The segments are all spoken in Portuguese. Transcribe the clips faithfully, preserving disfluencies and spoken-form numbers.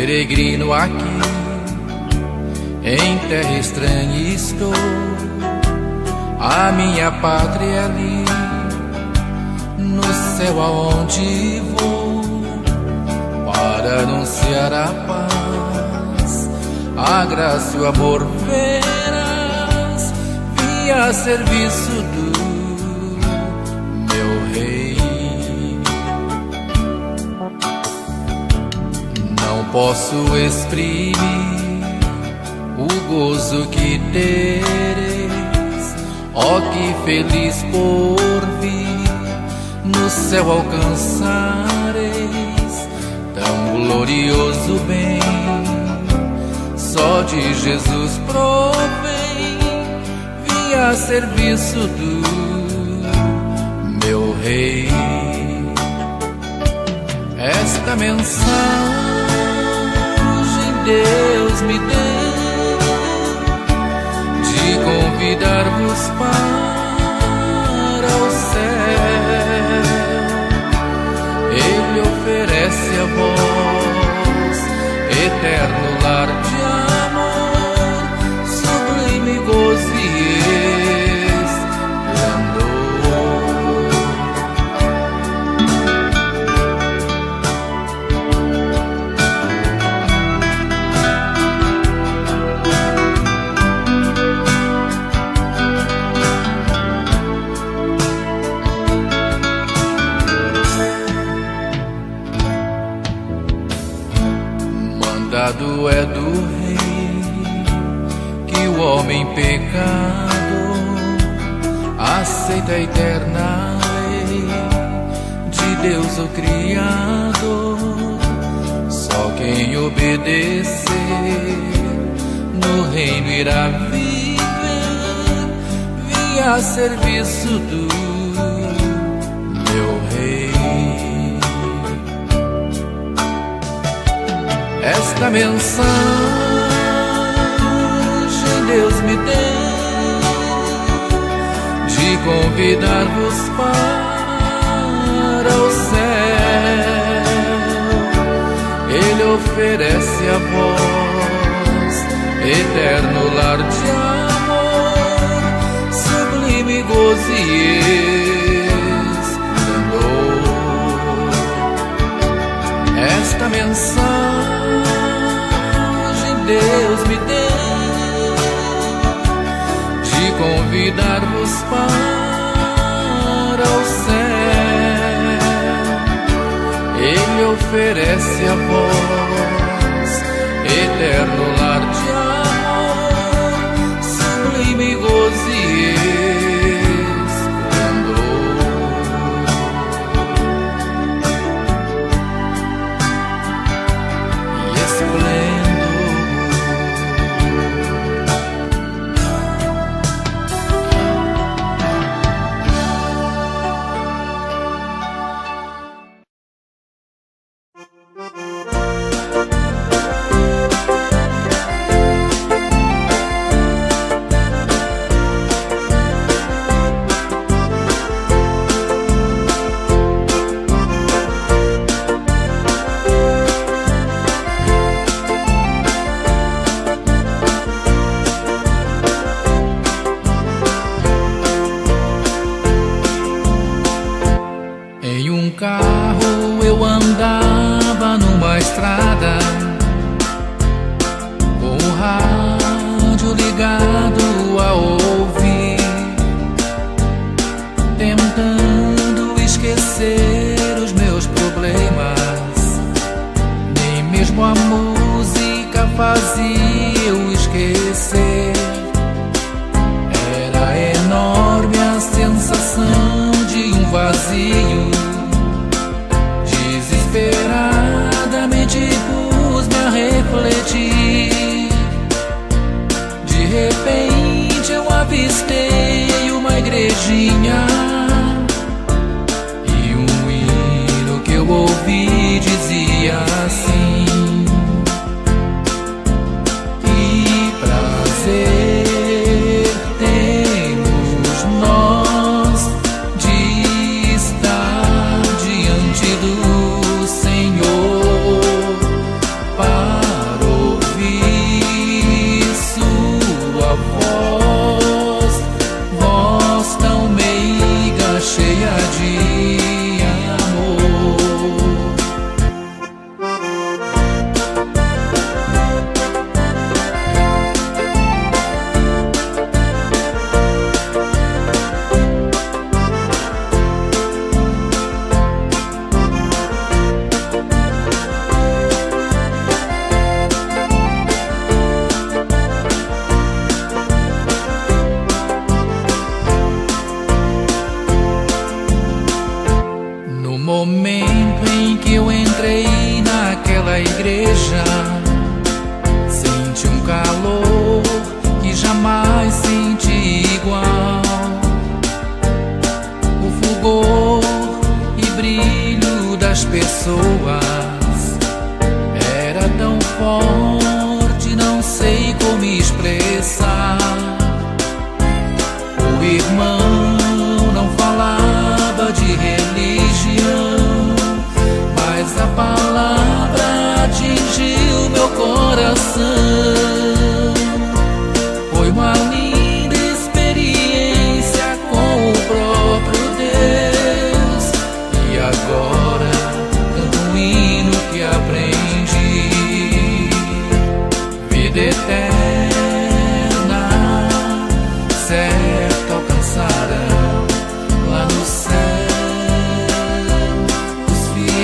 Peregrino aqui, em terra estranha estou. A minha pátria é ali, no céu aonde vou, para anunciar a paz, a graça e o amor verás. Vim a serviço do meu rei. Não posso exprimir o gozo que tereis, ó que feliz por vir no céu alcançareis tão glorioso bem. Só de Jesus provém, vim a serviço do meu rei. Esta mensagem Deus me deu, de convidar-vos para o céu. Ele oferece a vós eterno lar de amor, sublime gozo e é do rei, que o homem pecador aceita a eterna lei de Deus o Criador. Só quem obedecer no reino irá viver. Vim a serviço do meu rei. Esta mensagem Deus me deu, de convidar-vos para o céu. Ele oferece a vós eterno lar de amor, sublime gozo e esplendor. Esta mensagem Deus me deu, de convidar-vos para o céu. Ele oferece a vós eterno lar de amor, sublime gozo e igreja senti um calor que jamais senti igual. O fulgor e brilho das pessoas era tão forte, não sei como expressar. O irmão não falava de religião, mas a palavra atingiu meu coração. Foi uma linda experiência com o próprio Deus. E agora canto um hino que aprendi: vida eterna, certo alcançarão lá no céu os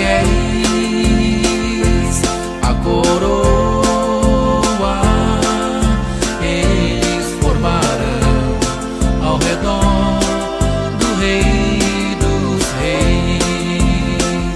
fiéis. A coroa eles formarão ao redor do Rei dos Reis.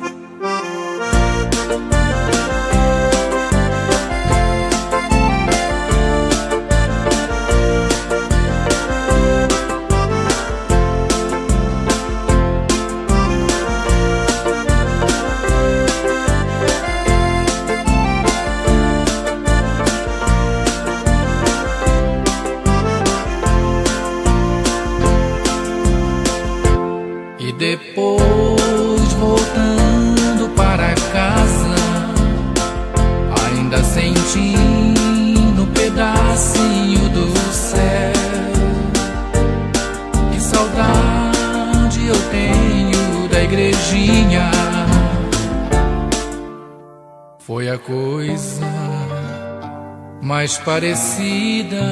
E depois, voltando para casa, ainda sentindo um pedacinho do céu. Que saudade eu tenho da igrejinha. Foi a coisa mais parecida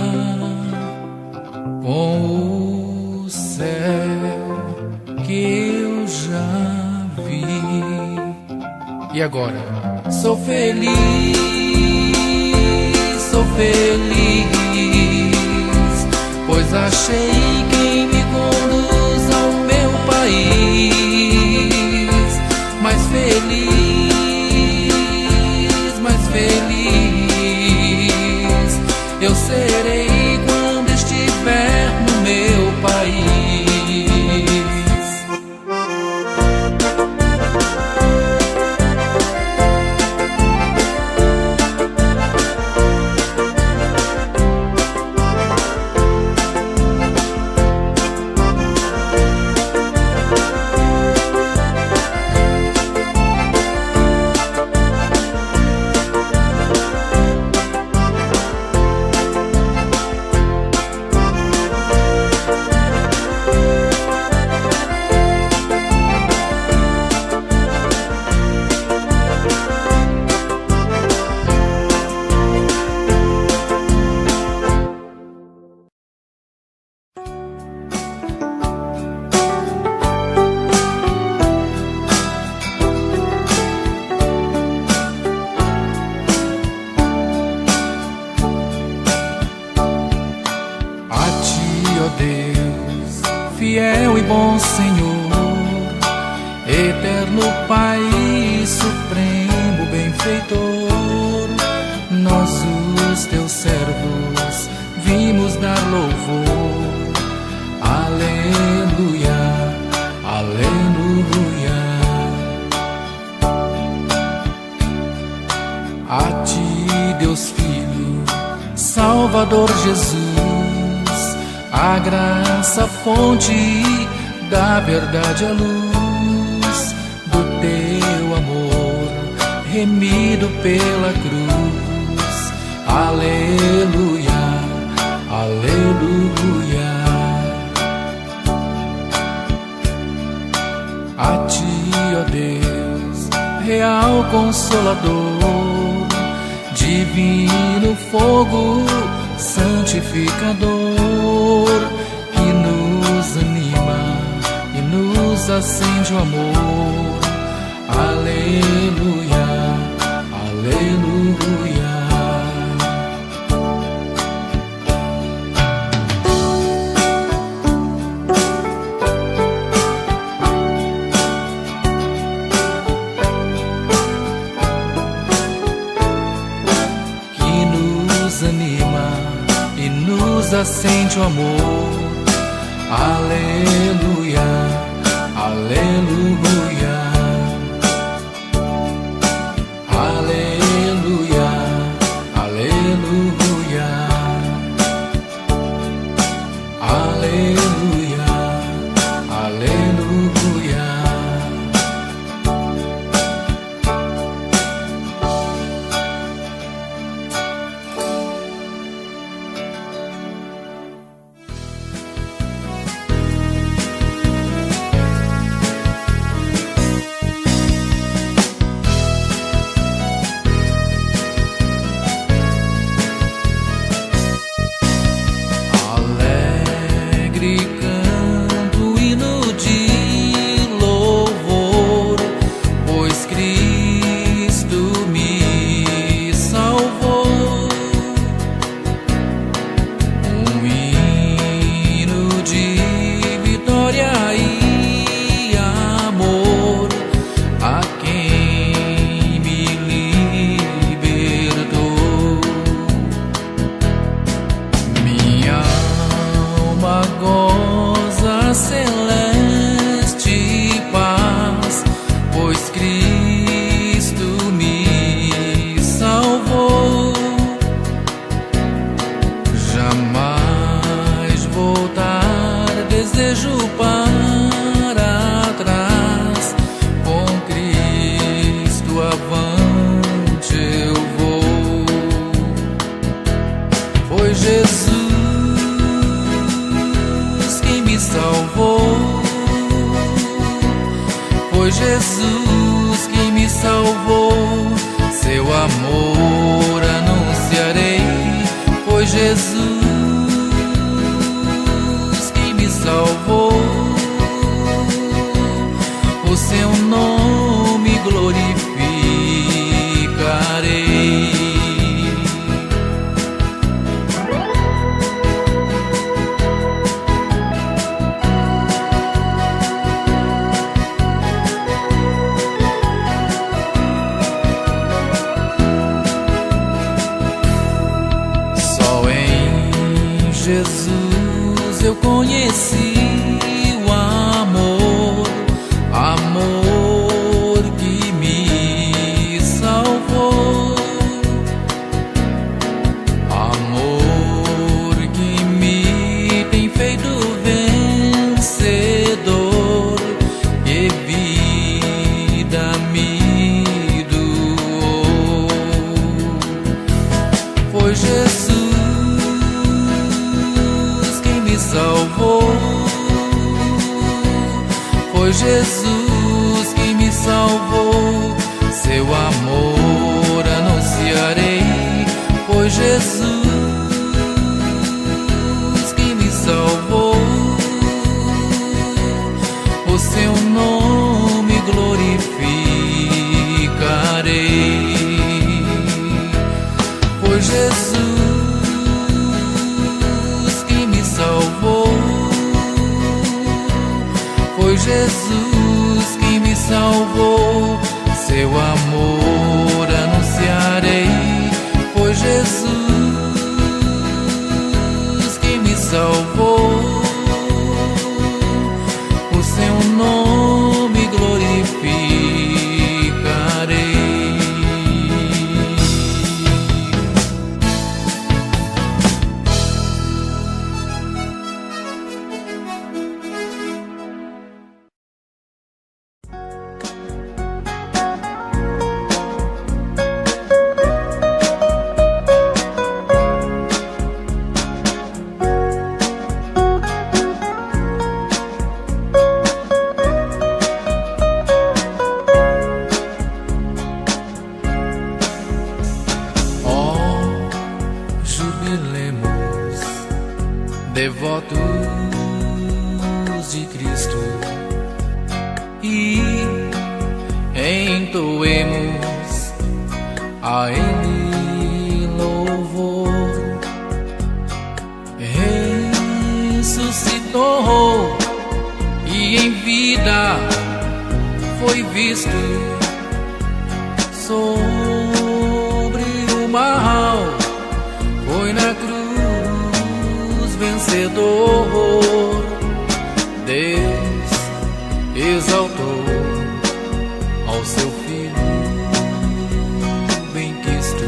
com o céu que eu já vi. E agora? Sou feliz, sou feliz, pois achei quem me conduz ao meu país. Mais feliz, mais feliz eu serei quando estiver no meu país. Deus, fiel e bom Senhor, eterno Pai, supremo benfeitor, nós os teus servos vimos dar louvor. Aleluia, aleluia. A ti, Deus Filho, Salvador Jesus, a graça, fonte da verdade, a luz do teu amor, remido pela cruz. Aleluia, aleluia. A ti, ó Deus, real Consolador, divino fogo santificador, que nos anima e nos acende o amor. Aleluia, aleluia. nos anima e nos acende o amor. Aleluia, aleluia, aleluia, aleluia, aleluia, aleluia. Foi Jesus que me salvou, seu amor anunciarei. Foi Jesus que me salvou, o seu nome glorificarei. Jesus eu conheci o amor, amor que me salvou, amor que me tem feito vencedor, e vida me doou. Foi Jesus salvou, foi Jesus que me salvou, seu amor anunciarei. Foi Jesus que me salvou, o seu nome glorificarei. Foi Jesus salvou, foi Jesus que me salvou, seu amor anunciarei. Foi Jesus que me salvou, o seu nome glorificarei. Devotos de Cristo, e entoemos a Ele louvor. Ressuscitou e em vida foi visto sobre o mal. vencedor, Deus exaltou ao seu Filho bem-quisto,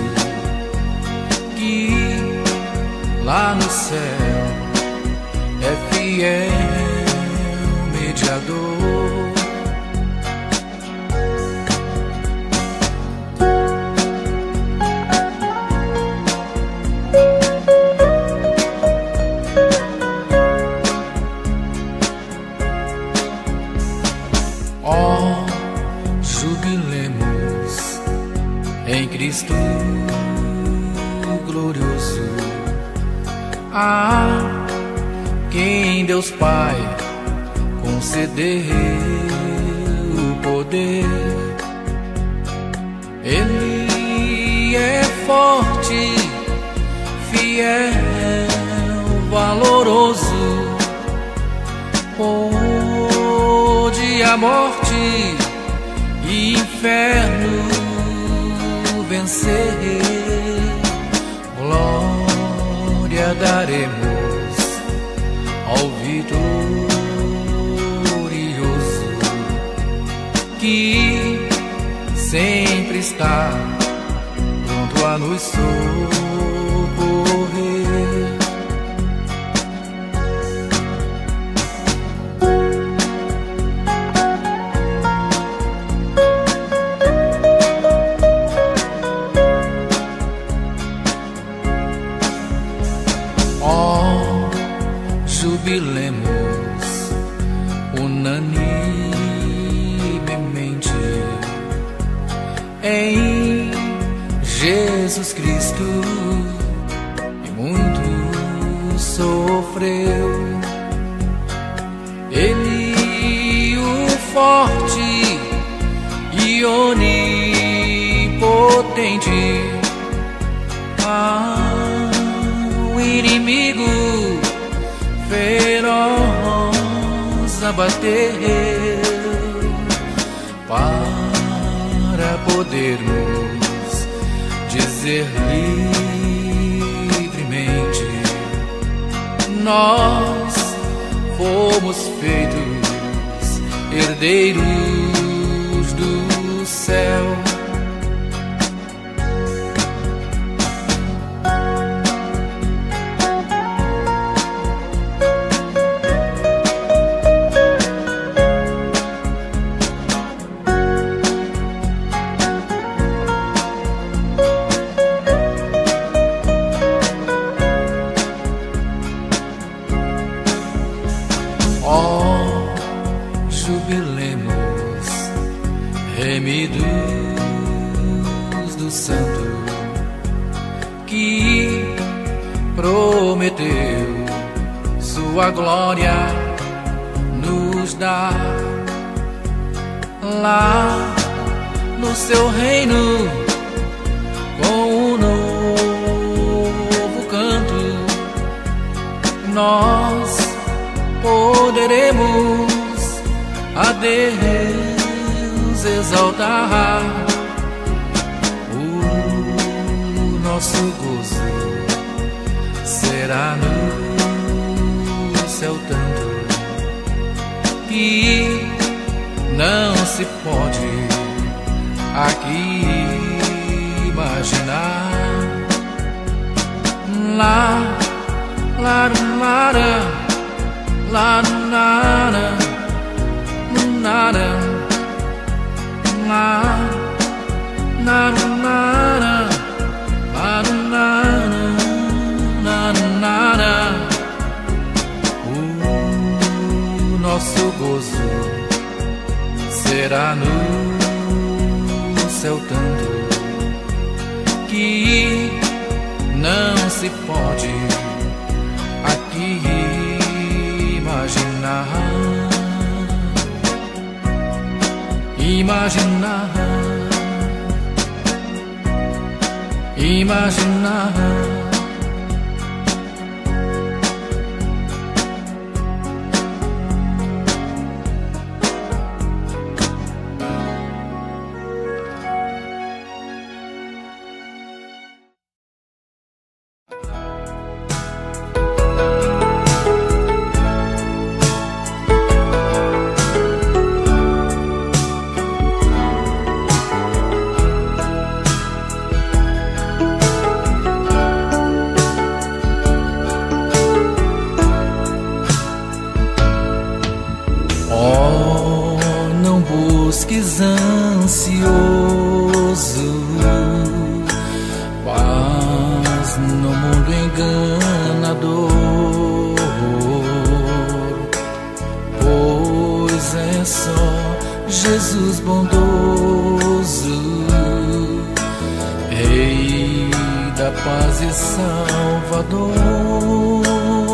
que lá no céu é fiel mediador. Ó, jubilemos em Cristo glorioso, a quem Deus Pai concedeu o poder. Ele é forte, fiel, valoroso, pôde a morte e inferno vencer. Glória daremos ao vitorioso, que sempre está pronto a nos socorrer. Ó, jubilemos unanimemente em Jesus Cristo, que muito sofreu. Ele, o forte e onipotente, ao inimigo feroz abateu, para podermos dizer livremente: nós fomos feitos herdeiros do céu. Ó, jubilemos, remidos do Santo, que prometeu sua glória nos dar. Lá no seu reino, com um novo canto, nós poderemos a Deus exaltar. O nosso gozo será no céu tanto, que não se pode aqui imaginar. Lá, lá, lá, lá, lá, nada, nada, nada, nada, nada, nada. O nosso gozo será no céu tanto, que não se pode aqui imaginar, imaginar, imaginar. no mundo enganador, pois é só Jesus bondoso, Rei da paz e Salvador.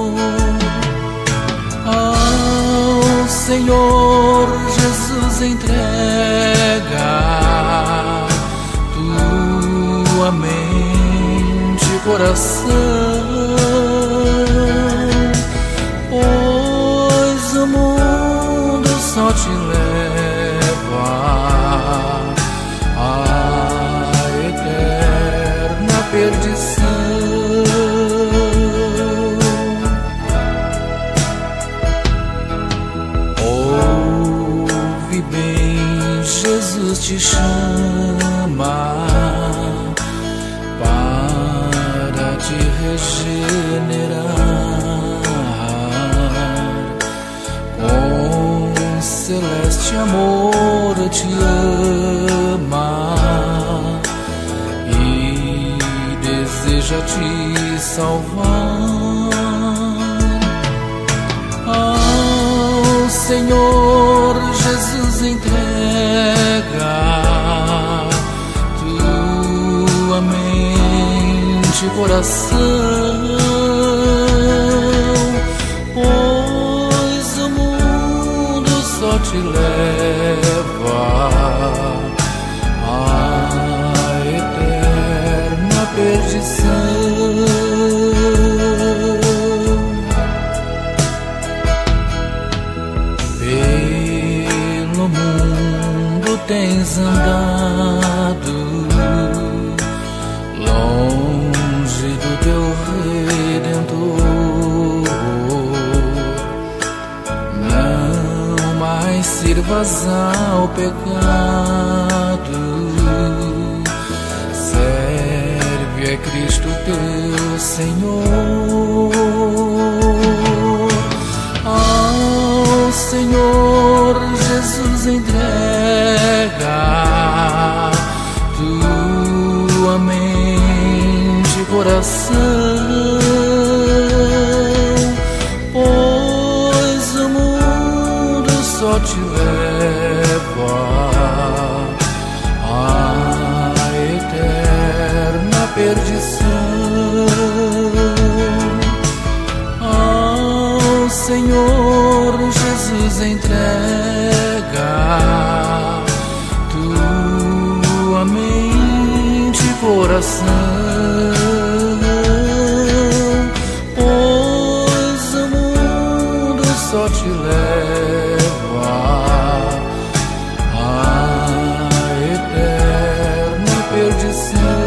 Ao Senhor Jesus entrega tua mente e coração, pois o mundo só te leva à eterna perdição. Ouve bem, Jesus te chama para te regenerar, com celeste amor te ama e deseja te salvar. Ao Senhor Jesus entrega tua mente e coração, pois o mundo só te leva à eterna perdição. Pelo mundo tens andado, longe do teu Redentor. Não mais sirvas ao pecado, serve a Cristo teu Senhor. Ao Senhor Jesus entrega tua mente e coração, pois o mundo só te leva à eterna perdição. Ao Senhor Jesus entrega tua mente e coração, pois o mundo só te leva à eterna perdição.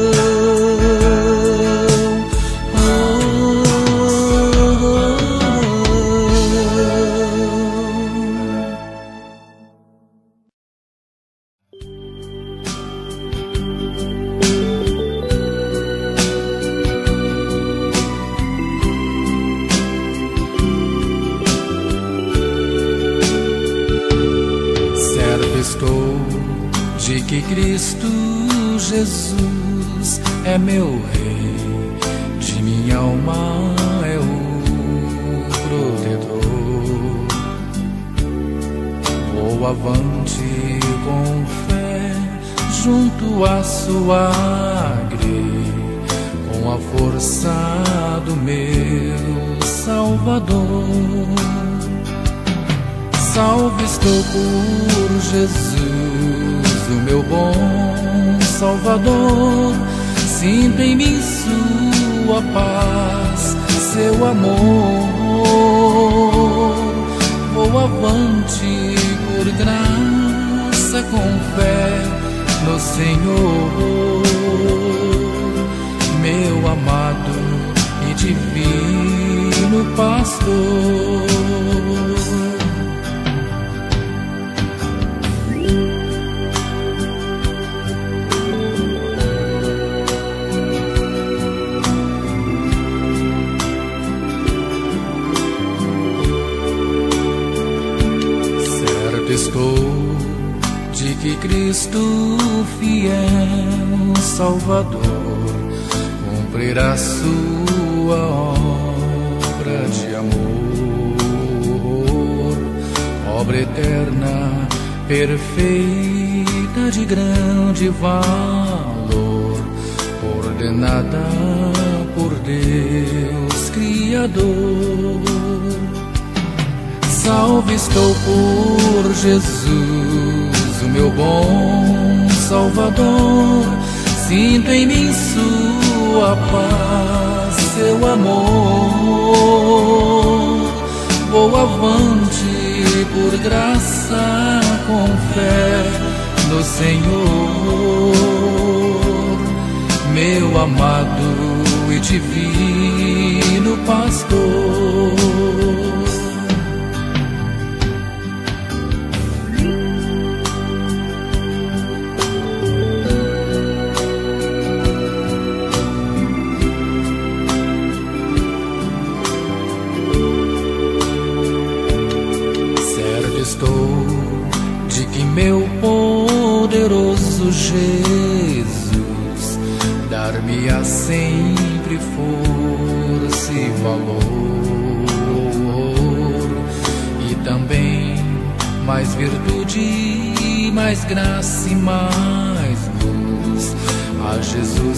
De que Cristo Jesus é meu Rei, de minha alma é o protetor. Vou avante com fé junto à sua grei, com a força do meu Salvador. Salve estou por Jesus, o meu bom Salvador. Sinto em mim sua paz, seu amor. Vou avante por graça, com fé no Senhor, meu amado e divino pastor. Estou de que Cristo fiel Salvador cumprir a sua obra de amor, obra eterna, perfeita, de grande valor, ordenada por Deus Criador. Salve estou por Jesus, o meu bom Salvador. Sinto em mim sua paz, seu amor. Vou avante por graça, com fé no Senhor, meu amado e divino pastor. Estou de que meu poderoso Jesus dar-me-á sempre força e valor, e também mais virtude, mais graça e mais luz. A Jesus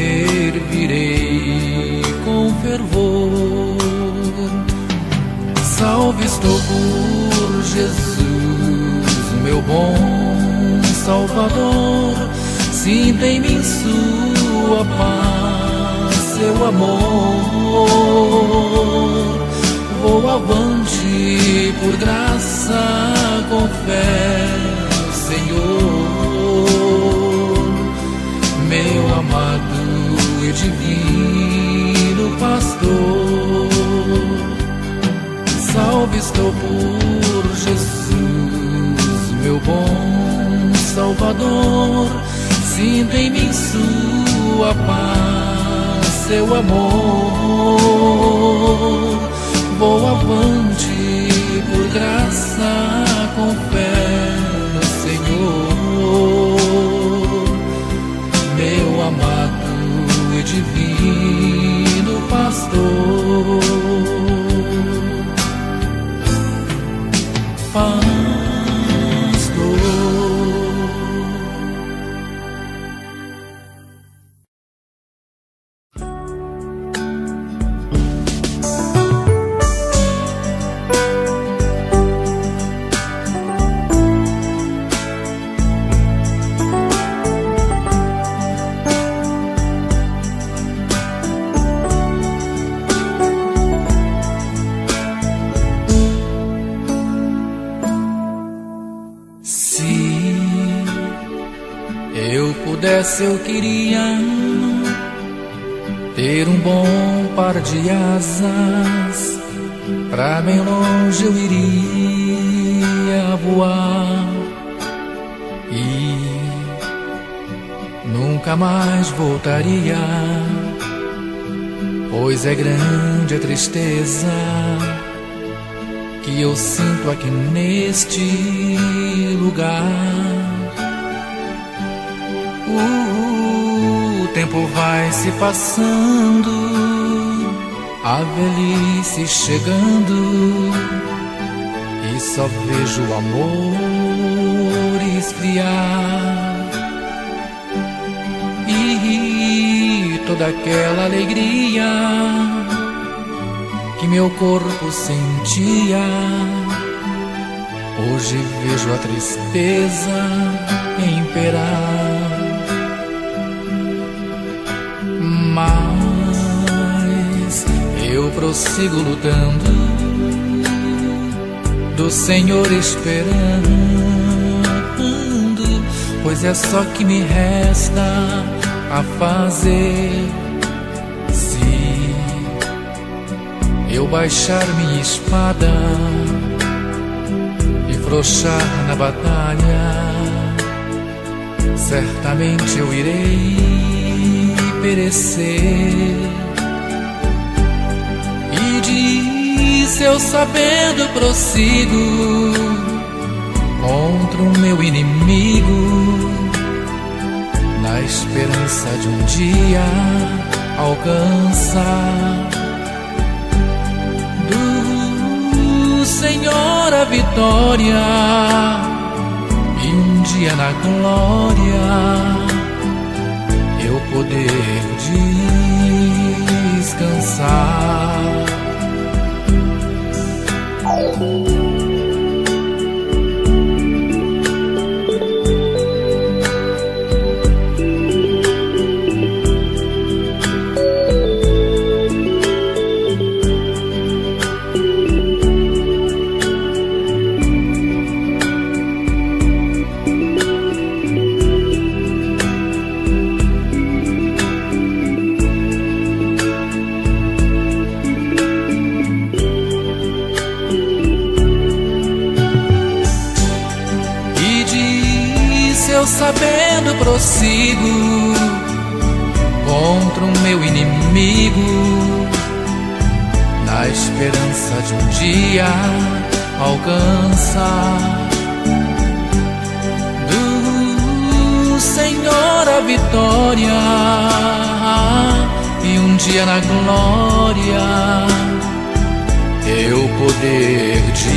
servirei com fervor. Salve estou por Jesus, meu bom Salvador. Sinto em mim sua paz, seu amor. Vou avante por graça, com fé no Senhor, meu amado e divino pastor. Salve estou por Jesus, meu bom Salvador. Sinto em mim sua paz, seu amor. Vou avante por graça, com fé no Senhor, meu amado e divino pastor. Pastor. Se eu queria ter um bom par de asas, pra bem longe eu iria voar e nunca mais voltaria, pois é grande a tristeza que eu sinto aqui neste lugar. O tempo vai se passando, a velhice chegando, e só vejo o amor esfriar, e toda aquela alegria que meu corpo sentia, hoje vejo a tristeza imperar. Mas eu prossigo lutando, do Senhor esperando, pois é só que me resta a fazer. Se eu baixar minha espada e frouxar na batalha, certamente eu irei perecer. E disse eu sabendo prossigo contra o meu inimigo, na esperança de um dia alcançar. Do Senhor a vitória, e um dia na glória eu poder descansar. Eu sabendo prossigo contra o meu inimigo, na esperança de um dia alcançar. Do Senhor a vitória, e um dia na glória eu poder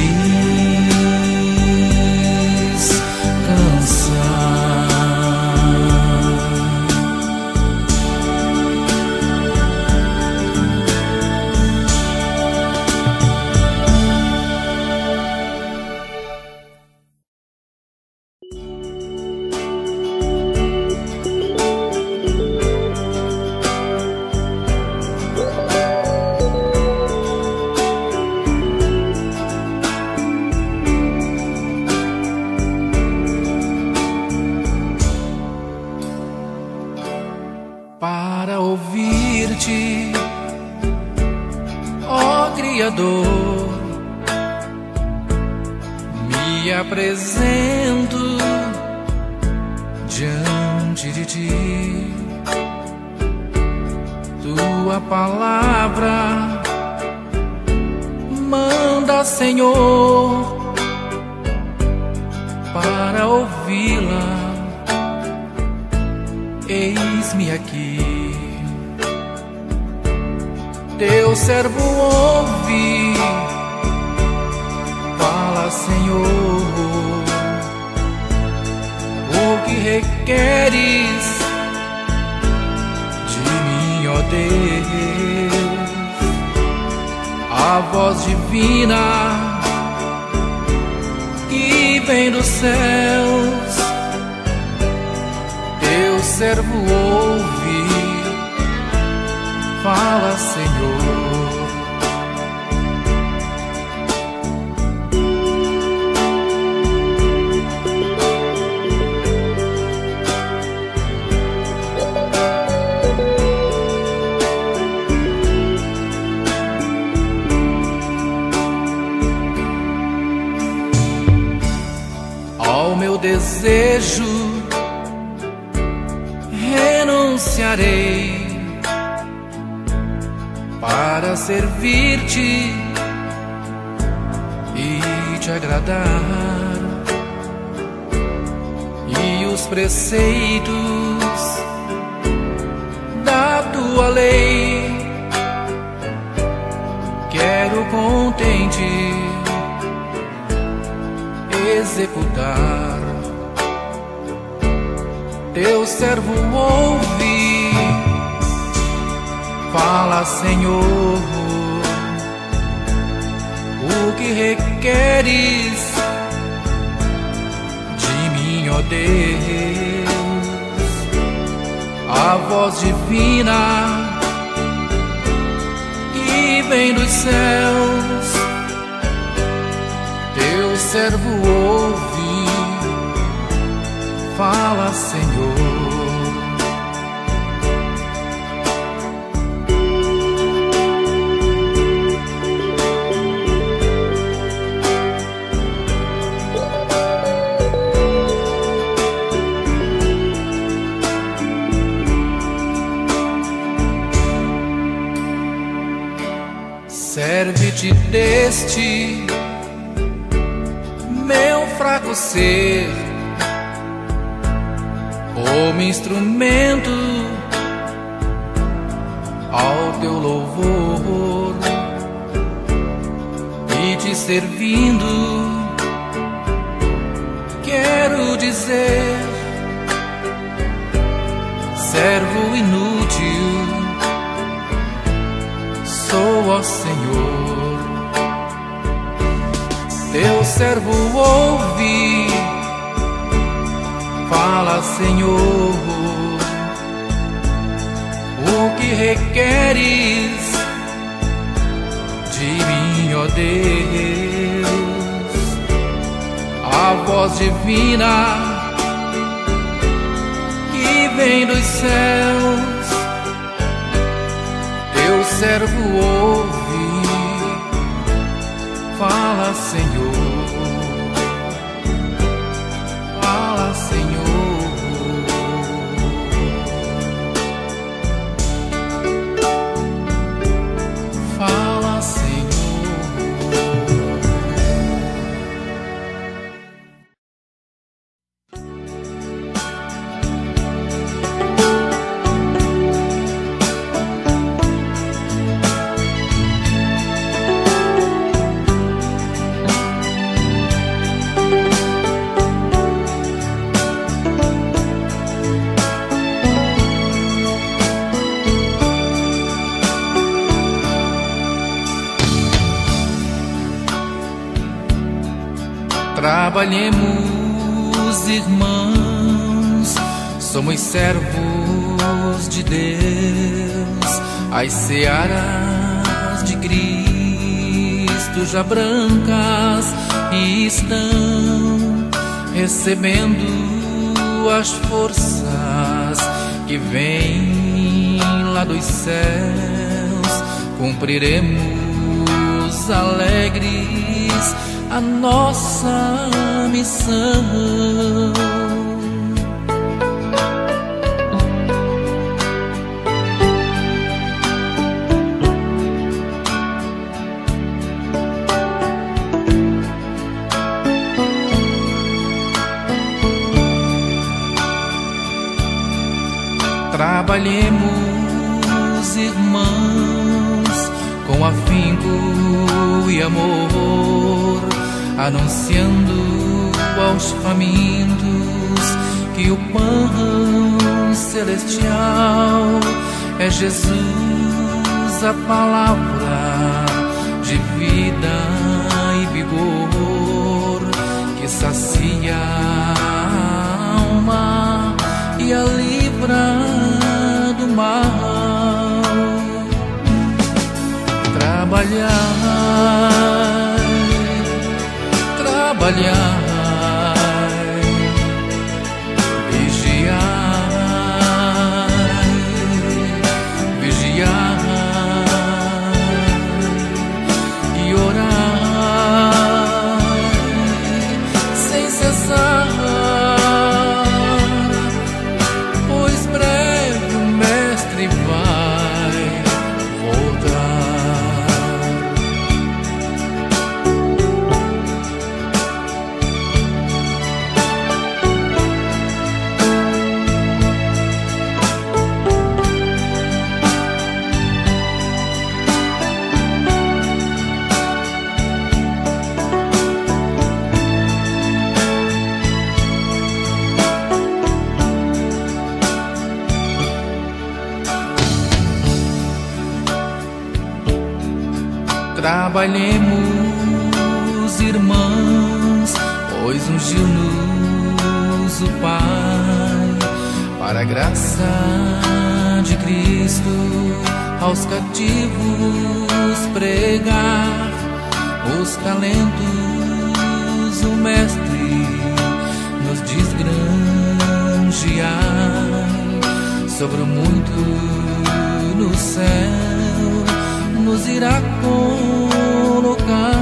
descansar. Para ouvir-te, ó Criador, me apresento diante de ti. Tua palavra manda, Senhor, para ouvi-la. Eis-me aqui, teu servo ouve, fala, Senhor, o que requeres de mim, ó Deus. A voz divina que vem dos céus, teu servo ouve, fala, Senhor. Ao meu desejo renunciarei para servir-te e te agradar, e os preceitos da tua lei quero contente executar. Teu servo ouve, fala, Senhor, o que requeres de mim, ó Deus. A voz divina que vem dos céus, teu servo ouve, fala, Senhor. Serve-te deste meu fraco ser, como instrumento teu louvor e te servindo, quero dizer, servo inútil sou, ó Senhor. Teu servo ouve, fala, Senhor, o que requeres de mim, ó Deus. A voz divina que vem dos céus, teu servo ouve, fala, Senhor, fala, Senhor. Fala, Senhor. Trabalhemos, irmãos, somos servos de Deus. As searas de Cristo já brancas estão recebendo as forças que vêm lá dos céus. Cumpriremos alegres a nossa missão. Trabalhemos, irmãos, com afinco e amor, anunciando aos famintos que o pão celestial é Jesus, a palavra de vida e vigor, que sacia a alma e a livra do mal. Trabalhar, trabalhar, vigiar, vigiar e orar sem cessar, pois breve o Mestre vai voltar. Trabalhemos, irmãos, pois ungiu-nos o Pai, para a graça de Cristo aos cativos pregar os talentos. O Mestre nos diz granjear sobre o muito no céu, nos irá colocar.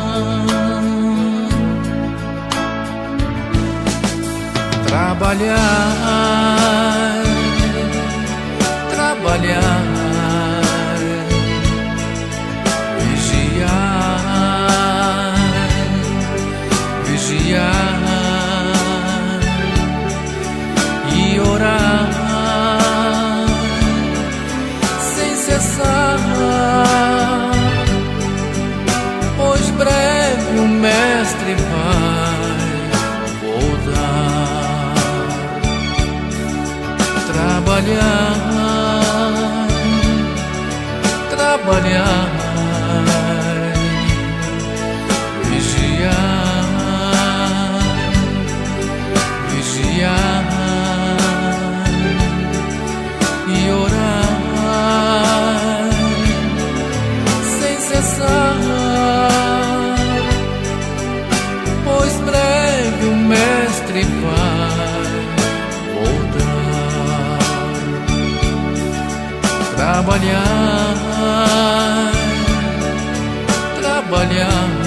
Trabalhar, trabalhar, vigiar, vigiar e orar sem cessar. mestre vai voltar. Trabalhar, trabalhar, vigiar, vigiar e orar sem cessar, pois breve o mestre vai voltar. Trabalhar, trabalhar,